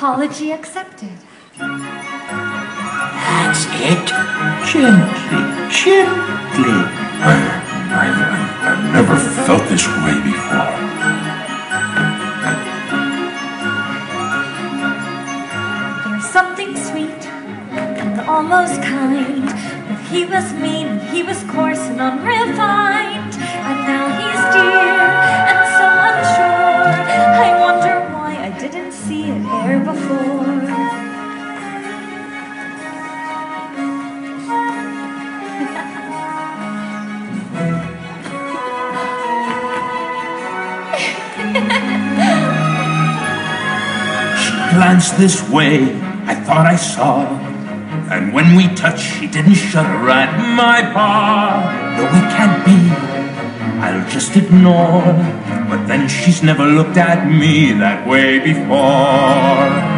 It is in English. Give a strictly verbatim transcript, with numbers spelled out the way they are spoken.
Apology accepted. That's it. Gently, gently. I, I've, I've never felt this way before. There's something sweet and almost kind, but he was mean, he was coarse and unrefined, and now he's dear and so unsure. I wonder why I didn't see it here before. She glanced this way, I thought I saw, and when we touched, she didn't shudder at my paw. No, it can't be, I'll just ignore, but then she's never looked at me that way before.